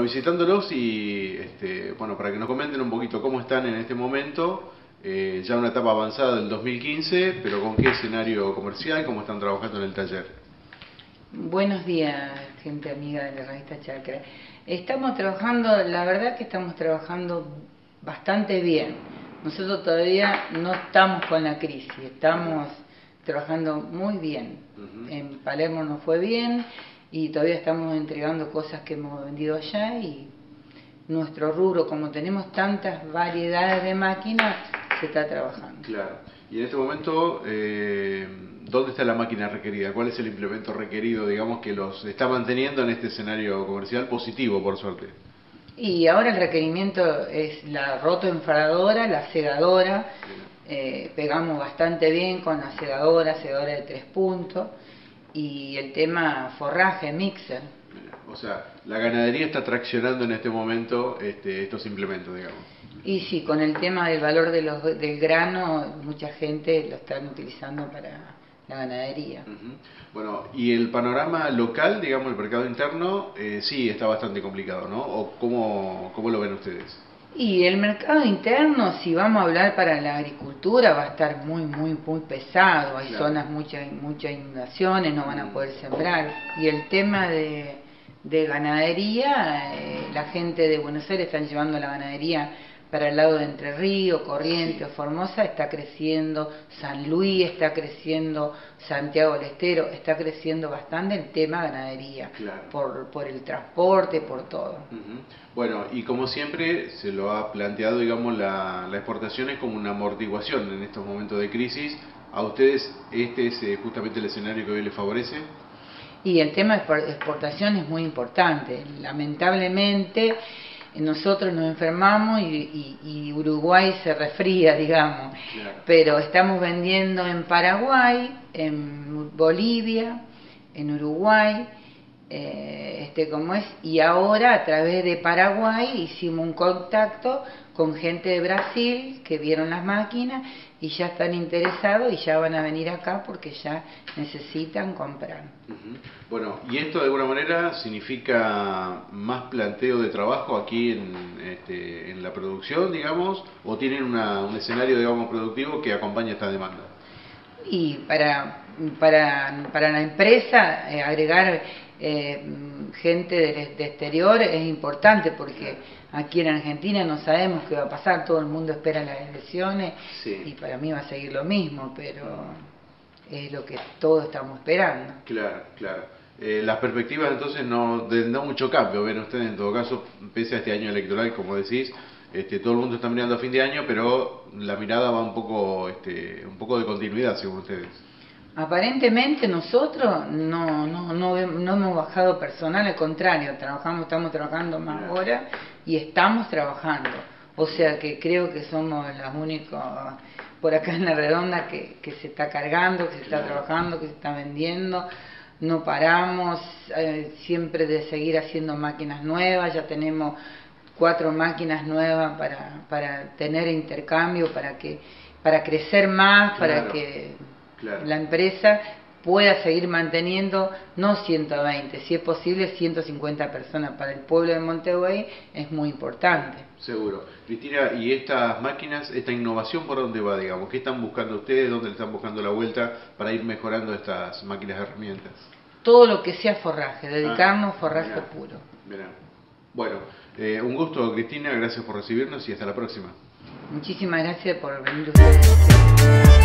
visitándolos y bueno, para que nos comenten un poquito cómo están en este momento, ya una etapa avanzada del 2015, pero con qué escenario comercial, cómo están trabajando en el taller. Buenos días, gente amiga de la revista Chacra. Estamos trabajando, la verdad que estamos trabajando bastante bien. Nosotros todavía no estamos con la crisis, estamos trabajando muy bien. En Palermo nos fue bien y todavía estamos entregando cosas que hemos vendido allá, y nuestro rubro, como tenemos tantas variedades de máquinas, se está trabajando. Claro. Y en este momento, ¿dónde está la máquina requerida? ¿Cuál es el implemento requerido, digamos, que los está manteniendo en este escenario comercial positivo, por suerte? Y ahora el requerimiento es la rotoenfaradora, la segadora. Pegamos bastante bien con la segadora de 3 puntos, y el tema forraje, mixer. O sea, la ganadería está traccionando en este momento estos implementos, digamos. Y sí, con el tema del valor del grano, mucha gente lo están utilizando para la ganadería. Bueno, y el panorama local, digamos, el mercado interno, sí está bastante complicado, ¿no? ¿O cómo lo ven ustedes? Y el mercado interno, si vamos a hablar para la agricultura, va a estar muy pesado. Hay zonas, muchas inundaciones, no van a poder sembrar. Y el tema de ganadería, la gente de Buenos Aires están llevando la ganadería para el lado de Entre Ríos, Corrientes, Formosa está creciendo, San Luis está creciendo, Santiago del Estero está creciendo bastante el tema ganadería, por el transporte, por todo. Bueno, y como siempre se lo ha planteado, digamos, la exportación es como una amortiguación en estos momentos de crisis. ¿A ustedes este es justamente el escenario que hoy les favorece? Y el tema de exportación es muy importante. Lamentablemente nosotros nos enfermamos y Uruguay se resfría, digamos. Pero estamos vendiendo en Paraguay, en Bolivia, en Uruguay, y ahora a través de Paraguay hicimos un contacto con gente de Brasil que vieron las máquinas y ya están interesados y ya van a venir acá porque ya necesitan comprar. Bueno, ¿y esto de alguna manera significa más planteo de trabajo aquí en la producción, digamos, o tienen un escenario, digamos, productivo que acompaña esta demanda? Y para la empresa agregar gente de exterior es importante, porque aquí en Argentina no sabemos qué va a pasar, todo el mundo espera las elecciones, y para mí va a seguir lo mismo, pero es lo que todos estamos esperando. Claro. Las perspectivas entonces no mucho cambio, ven ustedes en todo caso, pese a este año electoral, como decís, todo el mundo está mirando a fin de año, pero la mirada va un poco de continuidad, según ustedes. Aparentemente nosotros no hemos bajado personal, al contrario, estamos trabajando más horas y estamos trabajando. O sea que creo que somos los únicos por acá en la redonda que se está cargando, que se está trabajando, que se está vendiendo. No paramos siempre de seguir haciendo máquinas nuevas. Ya tenemos 4 máquinas nuevas para tener intercambio, para crecer más, para que la empresa pueda seguir manteniendo, no 120, si es posible 150 personas. Para el pueblo de Montevideo es muy importante. Seguro. Cristina, ¿y estas máquinas, esta innovación por dónde va, digamos? ¿Qué están buscando ustedes? ¿Dónde le están buscando la vuelta para ir mejorando estas máquinas herramientas? Todo lo que sea forraje, dedicarnos forraje puro. Bueno, un gusto, Cristina, gracias por recibirnos y hasta la próxima. Muchísimas gracias por venir ustedes.